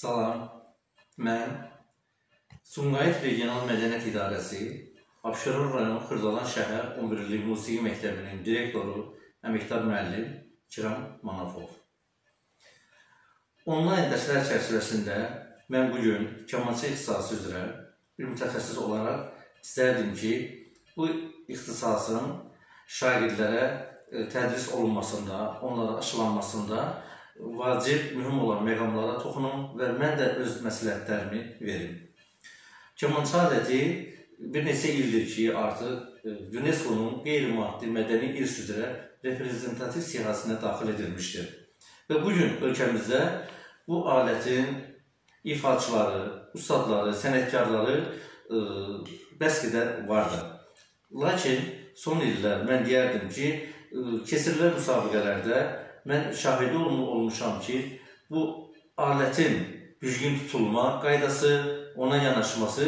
Salam, mən Sumqayıt Regional Mədəniyyət İdarəsi, Abşeron rayon Xırdalan şəhər 11-lik musiqi məktəbinin direktoru, əməkdar müəllim Kiram Manafov. Onlayn dərslər çərçivəsində mən bugün kamança ixtisası üzrə bir mütəxəssis olaraq istərdim ki, bu ixtisasın şagirdlərə tədris olunmasında, onlara aşılanmasında vacib, mühüm olan məqamlara toxunum və mən də öz məsləhətlərimi verim. Kamança aləti bir neçə ildir ki, artıq UNESCO-nun qeyri-maddi mədəni irs üzrə reprezentativ siyahısına daxil edilmişdir. Və bugün ölkəmizdə bu alətin ifaçıları, ustadları, sənətkarları bəs qədər vardır. Lakin son illər mən deyərdim ki, keçirilən müsabiqələrdə mən şahidi olmuşam ki, bu alətin düzgün tutulma qaydası, ona yanaşması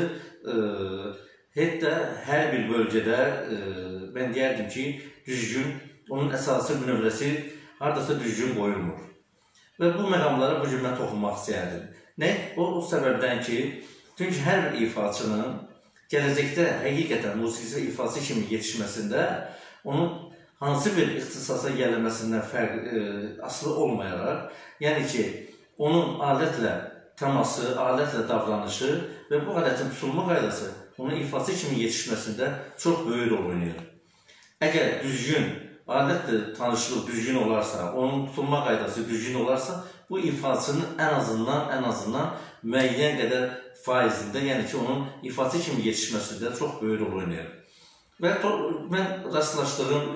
hətta hər bir bölgədə mən deyərdim ki, düzgün, onun əsası növrəsi haradasa düzgün qoyulmur. Və bu məqamlara bugün mən toxunmaq istəyərdim. Nə? O səbəbdən ki, çünki hər bir ifaçının gələcəkdə həqiqətən musiqisi və ifası kimi yetişməsində onun hansı bir ixtisasa gəlməsindən asılı olmayaraq, yəni ki, onun alətlə təması, alətlə davranışı və bu alətin tutulma qaydası onun ifası kimi yetişməsində çox böyük rol oynayır. Əgər düzgün, alətlə tanışlıq düzgün olarsa, onun tutulma qaydası düzgün olarsa, bu ifasının ən azından müəyyən qədər faizində, yəni ki, onun ifası kimi yetişməsində çox böyük rol oynayır. Və mən rastlaşdığım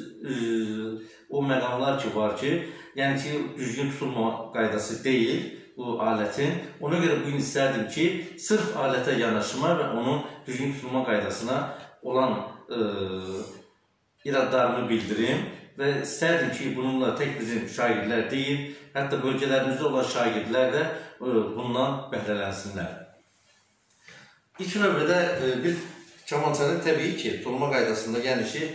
o məqamlar ki var ki, yəni ki, düzgün tutulma qaydası deyil bu alətin. Ona görə bugün istərdim ki, sırf alətə yanaşma və onun düzgün tutulma qaydasına olan iradlarımı bildirim və istərdim ki, bununla tək bizim şagirdlər deyil, hətta bölgələrimizdə olan şagirdlər də bundan bəhrələnsinlər. İlk növbədə bir kamançanın təbii ki, tutulma qaydasında, yəni ki,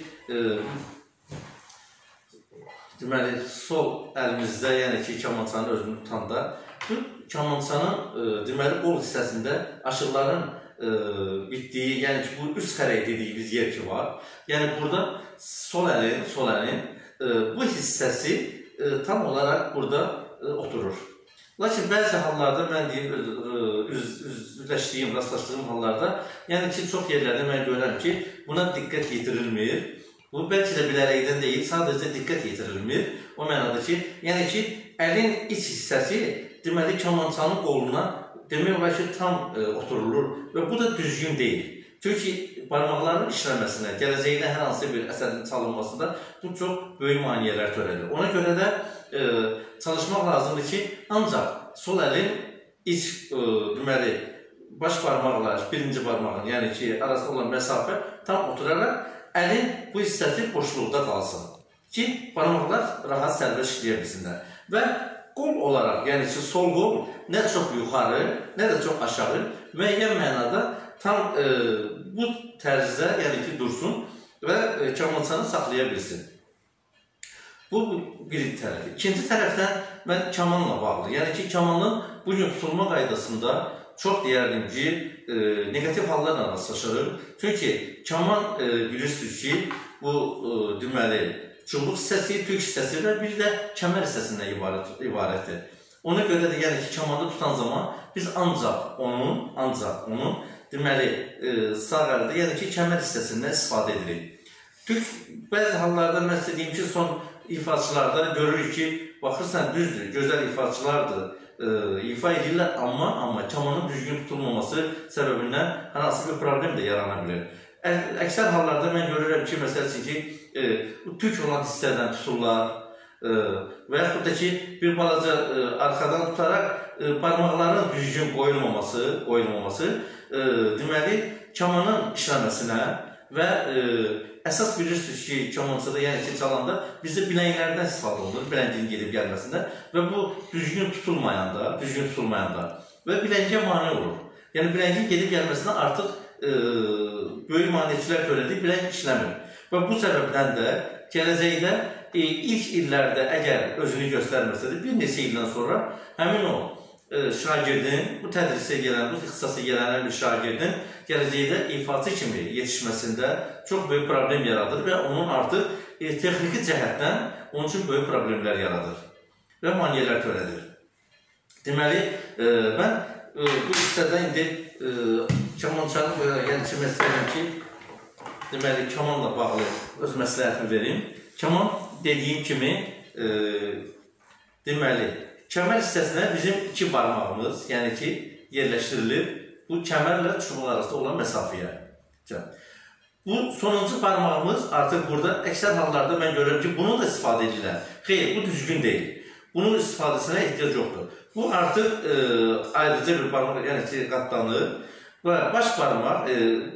deməli, sol əlimizdə, yəni ki, kamançanın özünü tutanda, bu kamançanın, deməli, qol hissəsində aşıqların bitdiyi, yəni ki, bu üst xərək dediyimiz yer ki var. Yəni, burada sol əlin bu hissəsi tam olaraq burada oturur. Lakin bəzi hallarda, mən deyim, üzləşdiyim, rastlaşdığım hallarda, yəni ki, çox yerlərdə mən görürəm ki, buna diqqət yetirilmir. Bu, bəlkə də bilərəkdən deyil, sadəcə diqqət yetirilmir. O mənada ki, yəni ki, əlin iç hissəsi, deməli, kamançanın qoluna, demək olar ki, tam oturulur və bu da düzgün deyil. Çünki barmaqların işləməsinə, gələcəkdə hər hansı bir əsərin çalınmasında bu çox böyük maneələr törədir. Ona görə də çalışmaq lazımdır ki, ancaq sol əlin iç, deməli, baş barmaqla birinci barmağın, yəni ki, arasında olan məsafə tam oturaraq əlin bu hissəsi boşluqda qalsın ki, barmaqlar rahat sərbəst işləyə bilsinlər. Və qol olaraq, yəni ki, sol qol nə çox yuxarı, nə də çox aşağı, müəyyən mənada tam bu tərzdə, yəni ki, dursun və kamançanı saxlaya bilsin. Bu birinci tərəfi. İkinci tərəfdən mən kamanla bağlı, yəni ki, kamanın bugün tutulma qaydasında çox deyərdim ki, negativ hallarla rastlaşırıq. Çünki kaman bilirsiniz ki, bu deməli, çubuq hissəsi, tük hissəsi və bir də kəmər hissəsindən ibarətdir. Ona görə də, yəni ki, kamanı tutan zaman biz ancaq onun deməli, sağ əldə, yəni ki, kəmər hissəsindən istifadə edirik. Tük, bəzi hallarda mən sizə deyim ki, son ifaçılarda görürük ki, baxırsan düzdür, gözəl ifaçılardır, ifa edirlər, amma kamanın düzgün tutulmaması səbəbindən hər hansı bir problem də yarana bilir. Əksər hallarda mən görürəm ki, məsələn ki, tük olan hissədən tuturlar və yaxud da ki, bir balaca arxadan tutaraq barmaqların düzgün qoyulmaması deməli, kamanın işləməsinə və əsas bilirsiniz ki, kamançada, yəni ki, çalanda bizdə biləklərdən istifadə olunur, biləngin gedib gəlməsində və bu düzgün tutulmayanda və biləngə mane olur. Yəni, biləngin gedib gəlməsində artıq böyük maneçilər törədir, biləng işləmir. Və bu səbəbdən də gələcəkdə ilk illərdə əgər özünü göstərməsədir, bir neçə ildən sonra həmin o şagirdin, bu tədrisə gələn, bu ixtisasa gələn bir şagirdin gələcəkdə ifaçı kimi yetişməsində çox böyük problem yaradır və onun artıq texniki cəhətdən onun üçün böyük problemlər yaradır və maneələr törədir. Deməli, mən bu hissədə indi kamançanı gəlişmək istəyirəm ki, deməli, kamanla bağlı öz məsləhətimi verim. Kaman dediyim kimi, deməli, kəmər hissəsinə bizim 2 barmağımız, yəni ki, yerləşdirilir bu kəmərlə çubuq arasında olan məsafəyə. Bu sonuncu barmağımız artıq burada əksər hallarda mən görürəm ki, bunu da istifadə edirlər. Xeyr, bu düzgün deyil. Bunun istifadəsinə ehtiyac yoxdur. Bu artıq ayrıca bir barmaq, yəni ki, qatlanır və baş barmaq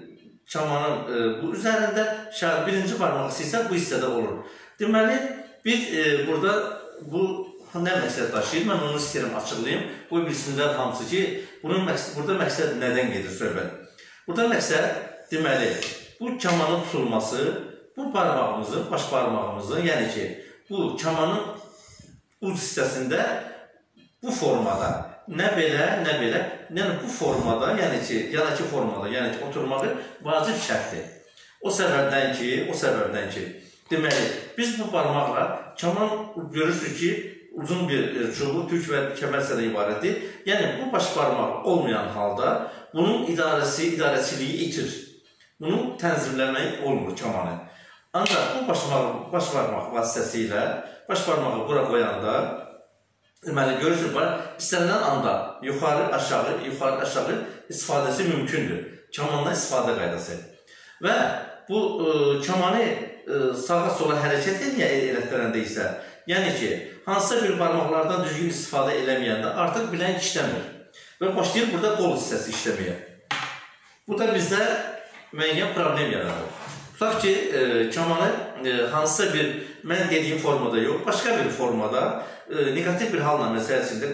kamanın bu üzərində, birinci barmaq isə bu hissədə olur. Deməli, biz burada bu nə məqsəd daşıyır? Mən onu istəyirəm açıqlayayım. Bu bilsinlər hamısı ki, burada məqsəd nədən gedir söhbət? Burada məqsəd, deməli, bu kamanın tutulması, bu barmağımızın, baş barmağımızın, yəni ki, bu kamanın uc hissəsində bu formada, nə belə, yəni bu formada, yəni ki, yanakı formada, yəni ki, oturmağı vacib şərtdir. O səbəbdən ki, deməli, biz bu barmaqla, kaman görürsünüz ki, uzun bir çubuq, tük və kəmərçədən ibarətdir. Yəni, bu baş barmaq olmayan halda bunun idarəçiliyi itir. Bunu tənzimləmək olmur kamanı. Ancaq bu baş barmaq vasitəsilə, baş barmağı bura qoyanda, deməli, görürsünüz, istənilən anda yuxarı aşağı istifadəsi mümkündür. Kamandan istifadə qaydası. Və bu kamanı sağa sola hərəkət elətdirəndə isə, yəni ki, hansısa bir barmaqlardan düzgün istifadə eləməyəndə artıq bilən işləmir və başlayır burada qol hissəsi işləməyə. Bu da bizdə müəyyən problem yaradır. Tutaq ki, kamanı hansısa bir, mən dediyim formada yox, başqa bir formada, negativ bir halla məsələsində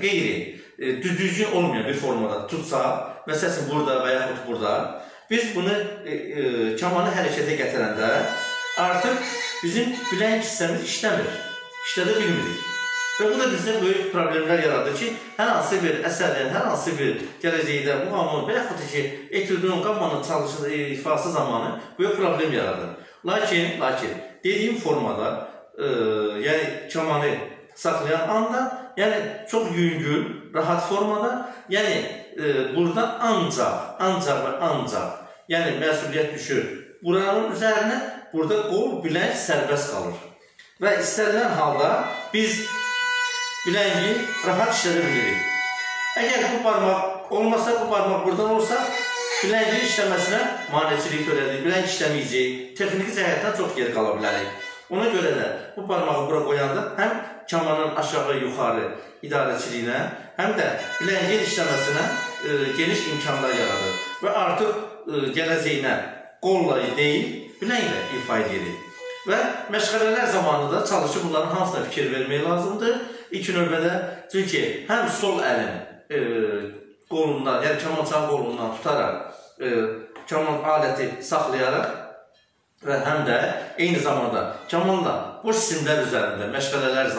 düzgün olmayan bir formada tutsa, məsələsində burada və yaxud burada, biz bunu kamanı hərəkətə gətirəndə artıq bizim bilən hissəmiz işlədə bilmirik. Və bu da bizdə böyük problemlər yaradır ki, hər hansı bir əsərin, hər hansı bir gələcəkdə bu hamı və yaxud ki, etüdün, qammanın ifası zamanı böyük problem yaradır. Lakin, dediyim formada, yəni kamanı saxlayan anda, yəni çox yüngül, rahat formada, yəni burada ancaq, yəni məsuliyyət düşür. Buranın üzərinə, burada qol, bilək sərbəst qalır. Və istənilən halda biz biləngi rahat işlədə bilirik. Əgər bu barmaq olmasa, bu barmaq buradan olsa, biləngi işləməsinə maneçilik törədir, biləngi işləməyəcək, texniki cəhətdən çox geri qala bilərik. Ona görə də bu barmağı bura qoyanda həm kamanın aşağı-yuxarı idarəçiliyinə, həm də biləngi işləməsinə geniş imkanlar yaradır. Və artıq gələcəyinə qolla deyil, biləngilə ifa edilir. Və məşğələlər zamanı da çalışıb bunların hamısına fikir vermək lazımdır. İlk növbədə, çünki həm sol əlin qolundan, yəni kamançanın qolundan tutaraq, kaman aləti saxlayaraq və həm də eyni zamanda kamanla boş simlər üzərində məşğələlər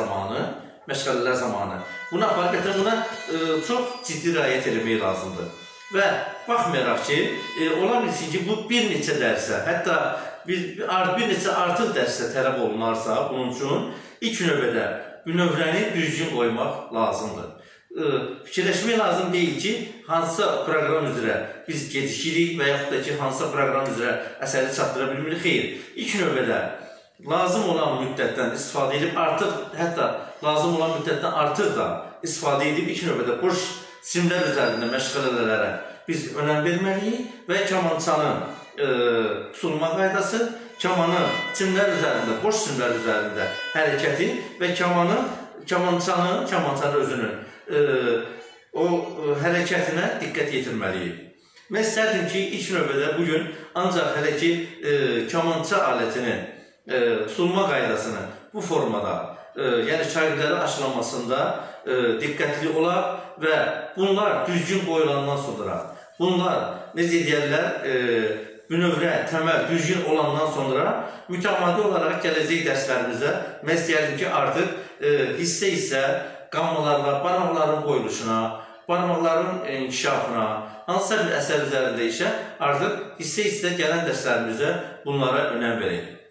zamanı buna aparıb buna çox ciddi riayət etmək lazımdır. Və baxmayaraq ki, ola bilsin ki, bu bir neçə dərsə, hətta bir neçə artıq dərsə tələb olunarsa, bunun üçün ilk növbədə bünövrəni düzgün qoymaq lazımdır. Fikirləşmək lazım deyil ki, hansısa proqram üzrə biz gecikirik və yaxud da ki, hansısa proqram üzrə əsəri çatdıra bilmirik. Xeyr, ilk növbədə lazım olan müddətdən istifadə edib, hətta lazım olan müddətdən artıq da istifadə edib, ilk növbədə boş simlər üzərində məşğələlərə biz önəm verməliyik və kamançanın tutulma qaydası, kamanın simlər üzərində, boş simlər üzərində hərəkəti və kamançanın özünün o hərəkətinə diqqət yetirməliyik. Mən istərdim ki, ilk növbədə bugün ancaq hələ ki, kamança alətinin tutulma qaydasını bu formada, yəni şagirdlərin aşılanmasında diqqətli olar və bunlar düzgün qoyulandan sonra, bunlar, necə deyərlər, bünövrə, təməl, düzgün olandan sonra mütəmadi olaraq gələcək dərslərimizdə mən istəyərdim ki, artıq hissə-hissə qammalarla, barmaqların qoyuluşuna, barmaqların inkişafına, hansısa bir əsər üzərində isə artıq hissə-hissə gələn dərslərimizdə bunlara önəm verək.